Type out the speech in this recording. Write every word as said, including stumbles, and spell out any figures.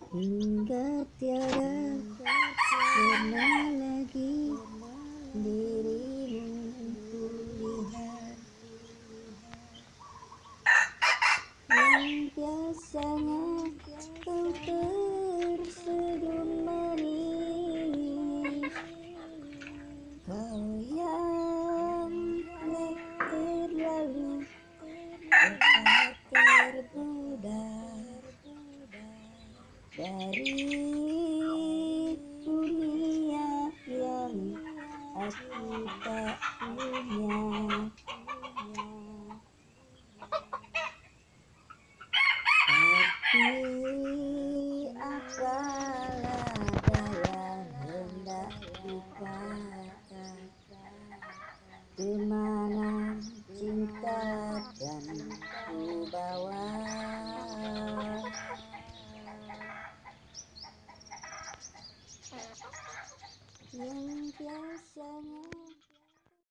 hingga tiada pernah lagi dirimu kulihat, yang biasanya kau tersenyum manis, kau yang terlalu cepat tergoda dari dunia yang aku tak punya. Tapi apalah daya hendak dikata, kemana cinta dan ku bawa.